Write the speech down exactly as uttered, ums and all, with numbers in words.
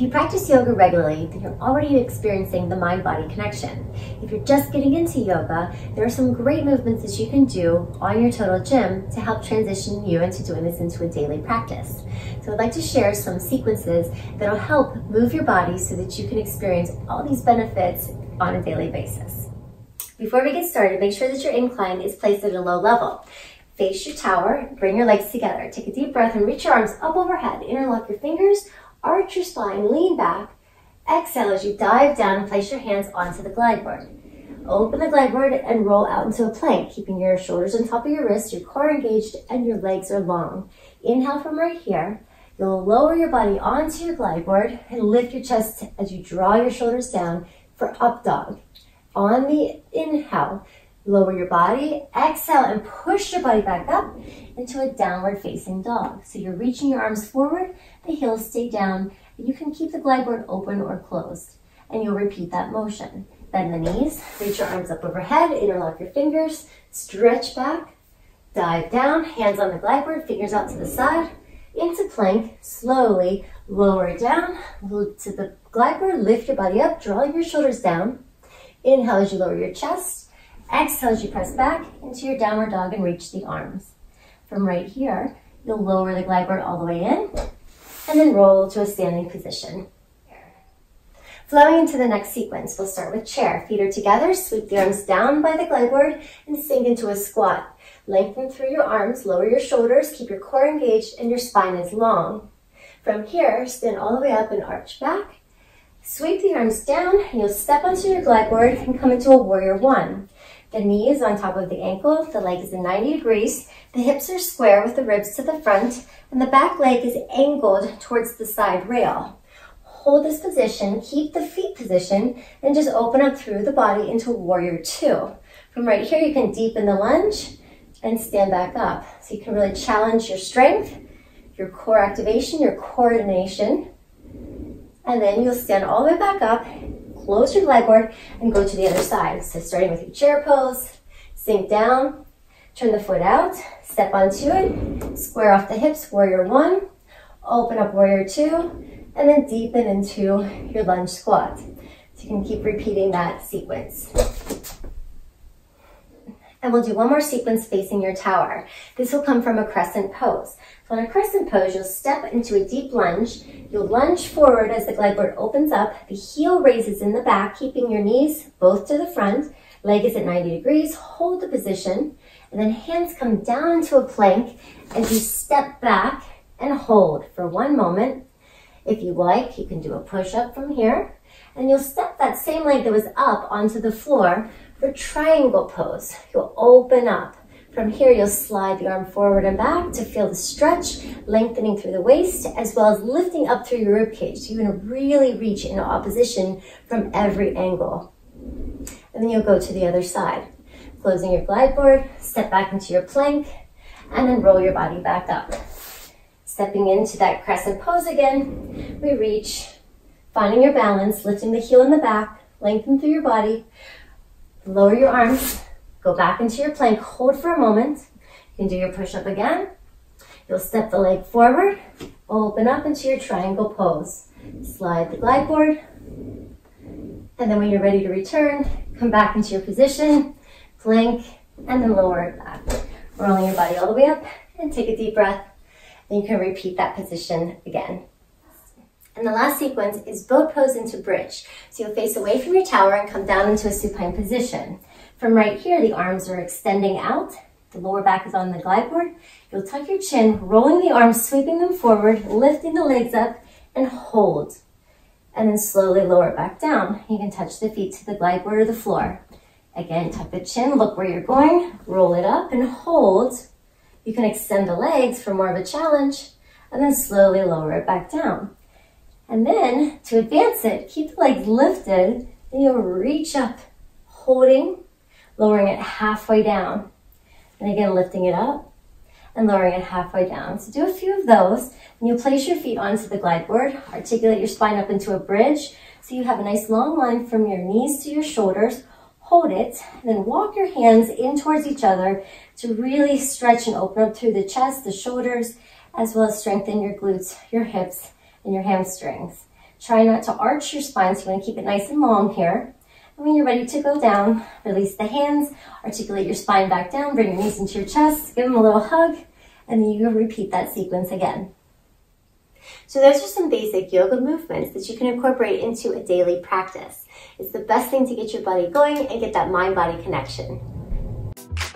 If you practice yoga regularly, then you're already experiencing the mind-body connection. If you're just getting into yoga, there are some great movements that you can do on your total gym to help transition you into doing this into a daily practice. So I'd like to share some sequences that'll help move your body so that you can experience all these benefits on a daily basis. Before we get started, make sure that your incline is placed at a low level. Face your tower, bring your legs together. Take a deep breath and reach your arms up overhead. Interlock your fingers, arch your spine, lean back. Exhale as you dive down and place your hands onto the glide board. Open the glide board and roll out into a plank, keeping your shoulders on top of your wrists, your core engaged, and your legs are long. Inhale from right here. You'll lower your body onto your glide board and lift your chest as you draw your shoulders down for up dog. On the inhale, lower your body, exhale, and push your body back up into a downward facing dog. So you're reaching your arms forward, the heels stay down, and you can keep the glide board open or closed. And you'll repeat that motion. Bend the knees, reach your arms up overhead, interlock your fingers, stretch back, dive down, hands on the glide board, fingers out to the side, into plank, slowly lower it down to the glide board, lift your body up, drawing your shoulders down. Inhale as you lower your chest. Exhale as you press back into your downward dog and reach the arms. From right here, you'll lower the glide board all the way in and then roll to a standing position. Flowing into the next sequence, we'll start with chair. Feet are together, sweep the arms down by the glide board and sink into a squat. Lengthen through your arms, lower your shoulders, keep your core engaged and your spine is long. From here, spin all the way up and arch back. Sweep the arms down and you'll step onto your glide board and come into a warrior one. The knee is on top of the ankle, the leg is in ninety degrees, the hips are square with the ribs to the front, and the back leg is angled towards the side rail. Hold this position, keep the feet position, and just open up through the body into warrior two. From right here, you can deepen the lunge and stand back up. So you can really challenge your strength, your core activation, your coordination, and then you'll stand all the way back up, close your glide board, and go to the other side. So starting with your chair pose, sink down, turn the foot out, step onto it, square off the hips, warrior one, open up warrior two, and then deepen into your lunge squat. So you can keep repeating that sequence. And we'll do one more sequence facing your tower. This will come from a crescent pose. So on a crescent pose, you'll step into a deep lunge. You'll lunge forward as the glide board opens up. The heel raises in the back, keeping your knees both to the front. Leg is at ninety degrees. Hold the position. And then hands come down into a plank as you step back and hold for one moment. If you like, you can do a push-up from here. And you'll step that same leg that was up onto the floor for triangle pose. You'll open up. From here, you'll slide the arm forward and back to feel the stretch, lengthening through the waist, as well as lifting up through your rib cage. So you're gonna really reach in opposition from every angle. And then you'll go to the other side. Closing your glide board, step back into your plank, and then roll your body back up. Stepping into that crescent pose again, we reach, finding your balance, lifting the heel in the back, lengthen through your body, lower your arms, go back into your plank, hold for a moment. You can do your push-up again. You'll step the leg forward, open up into your triangle pose. Slide the glide board, and then when you're ready to return, come back into your position, plank, and then lower it back. Rolling your body all the way up, and take a deep breath. Then you can repeat that position again. And the last sequence is boat pose into bridge. So you'll face away from your tower and come down into a supine position. From right here, the arms are extending out. The lower back is on the glide board. You'll tuck your chin, rolling the arms, sweeping them forward, lifting the legs up, and hold. And then slowly lower it back down. You can touch the feet to the glide board or the floor. Again, tuck the chin, look where you're going, roll it up and hold. You can extend the legs for more of a challenge, and then slowly lower it back down. And then, to advance it, keep the legs lifted, and you'll reach up, holding, lowering it halfway down. And again, lifting it up, and lowering it halfway down. So do a few of those, and you'll place your feet onto the glide board, articulate your spine up into a bridge, so you have a nice long line from your knees to your shoulders. Hold it, and then walk your hands in towards each other to really stretch and open up through the chest, the shoulders, as well as strengthen your glutes, your hips, and your hamstrings. Try not to arch your spine, so you want to keep it nice and long here. And when you're ready to go down, release the hands, articulate your spine back down, bring your knees into your chest, give them a little hug, and then you repeat that sequence again. So those are some basic yoga movements that you can incorporate into a daily practice. It's the best thing to get your body going and get that mind-body connection.